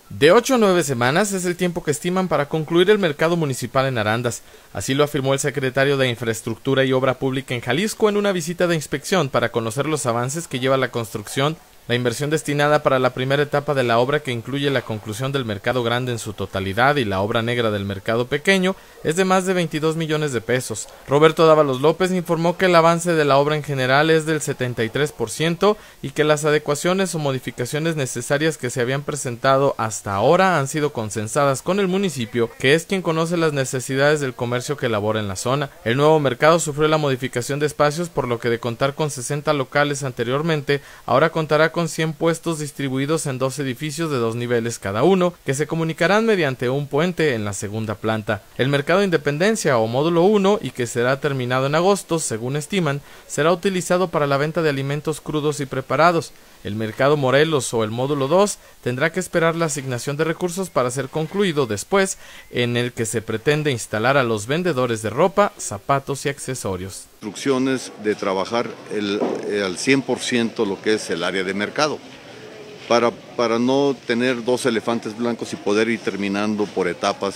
De 8 a 9 semanas es el tiempo que estiman para concluir el mercado municipal en Arandas. Así lo afirmó el secretario de Infraestructura y Obra Pública en Jalisco en una visita de inspección para conocer los avances que lleva la construcción. La inversión destinada para la primera etapa de la obra, que incluye la conclusión del mercado grande en su totalidad y la obra negra del mercado pequeño, es de más de 22 millones de pesos. Roberto Dávalos López informó que el avance de la obra en general es del 73% y que las adecuaciones o modificaciones necesarias que se habían presentado hasta ahora han sido consensadas con el municipio, que es quien conoce las necesidades del comercio que labora en la zona. El nuevo mercado sufrió la modificación de espacios, por lo que de contar con 60 locales anteriormente, ahora contará con 100 puestos distribuidos en 2 edificios de 2 niveles cada uno, que se comunicarán mediante un puente en la segunda planta. El mercado Independencia o módulo 1, y que será terminado en agosto, según estiman, será utilizado para la venta de alimentos crudos y preparados. El mercado Morelos o el módulo 2 tendrá que esperar la asignación de recursos para ser concluido después, en el que se pretende instalar a los vendedores de ropa, zapatos y accesorios. Instrucciones de trabajar al 100% lo que es el área de mercado, para no tener 2 elefantes blancos y poder ir terminando por etapas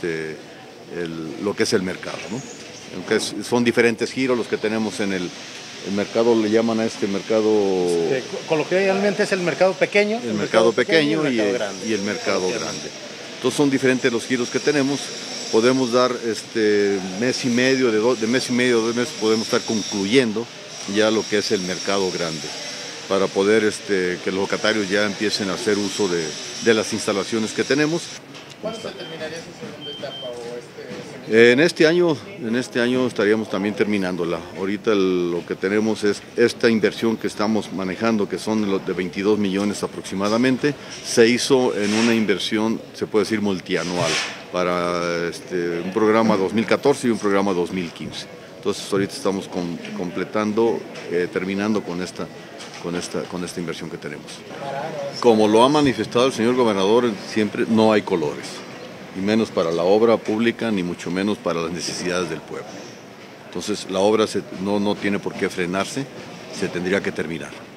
lo que es el mercado, ¿no? Aunque son diferentes giros los que tenemos en el mercado, le llaman a este mercado... Coloquialmente es el mercado pequeño. El mercado pequeño y el mercado grande. Entonces son diferentes los giros que tenemos. Podemos dar mes y medio, de mes y medio a 2 meses podemos estar concluyendo ya lo que es el mercado grande, para poder que los locatarios ya empiecen a hacer uso de las instalaciones que tenemos. ¿Cuándo se terminaría esa segunda etapa o En este año estaríamos también terminándola. Ahorita lo que tenemos es esta inversión que estamos manejando, que son de 22 millones aproximadamente. Se hizo en una inversión, se puede decir, multianual, para un programa 2014 y un programa 2015. Entonces ahorita estamos completando, terminando con esta inversión que tenemos. Como lo ha manifestado el señor gobernador, siempre no hay colores, y menos para la obra pública, ni mucho menos para las necesidades del pueblo. Entonces la obra no tiene por qué frenarse, se tendría que terminar.